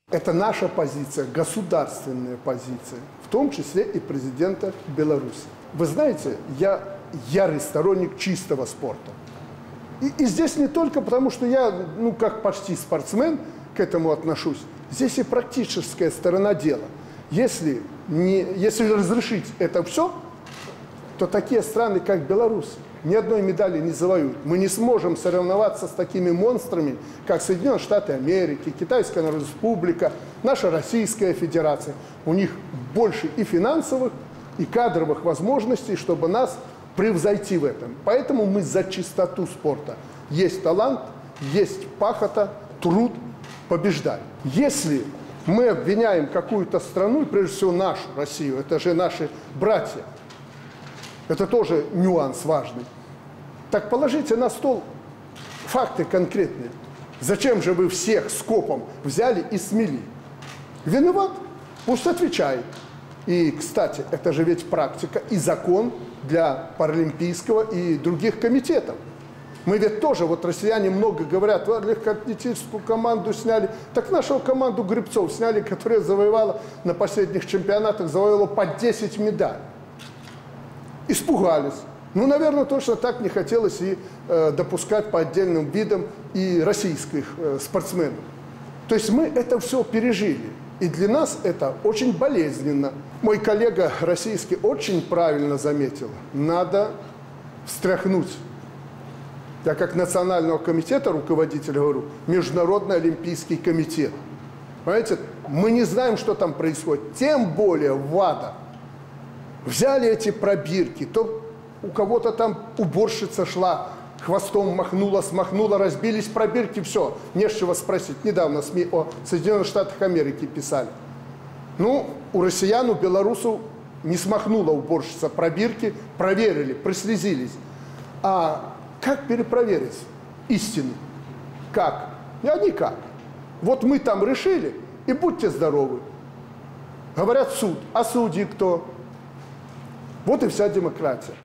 Это наша позиция, государственная позиция, в том числе и президента Беларуси. Вы знаете, я ярый сторонник чистого спорта. И здесь не только потому, что я, как почти спортсмен, к этому отношусь. Здесь и практическая сторона дела. Если разрешить это все, то такие страны, как Беларусь, ни одной медали не завоюют. Мы не сможем соревноваться с такими монстрами, как Соединенные Штаты Америки, Китайская Народная Республика, наша Российская Федерация. У них больше и финансовых, и кадровых возможностей, чтобы нас превзойти в этом. Поэтому мы за чистоту спорта. Есть талант, есть пахота, труд, побеждай. Если мы обвиняем какую-то страну, и прежде всего нашу Россию, это же наши братья, это тоже нюанс важный, так положите на стол факты конкретные. Зачем же вы всех скопом взяли и смели? Виноват? Пусть отвечает. И, кстати, это же ведь практика и закон для Паралимпийского и других комитетов. Мы ведь тоже, россияне много говорят, легкоатлетическую команду сняли. Так нашу команду гребцов сняли, которая завоевала на последних чемпионатах, завоевала по 10 медалей. Испугались. Наверное, точно так не хотелось и допускать по отдельным видам и российских спортсменов. То есть мы это все пережили. И для нас это очень болезненно. Мой коллега российский очень правильно заметил. Надо встряхнуть. Я как национального комитета руководитель говорю, Международный олимпийский комитет. Понимаете, мы не знаем, что там происходит. Тем более ВАДА. Взяли эти пробирки, то у кого-то там уборщица шла, хвостом махнула, смахнула, разбились пробирки, все, не с чего спросить. Недавно СМИ о Соединенных Штатах Америки писали. У россиян, у белорусов не смахнула уборщица пробирки, проверили, прослезились. А как перепроверить истину? Как? А никак. Вот мы там решили, и будьте здоровы. Говорят суд. А судьи кто? Вот и вся демократия.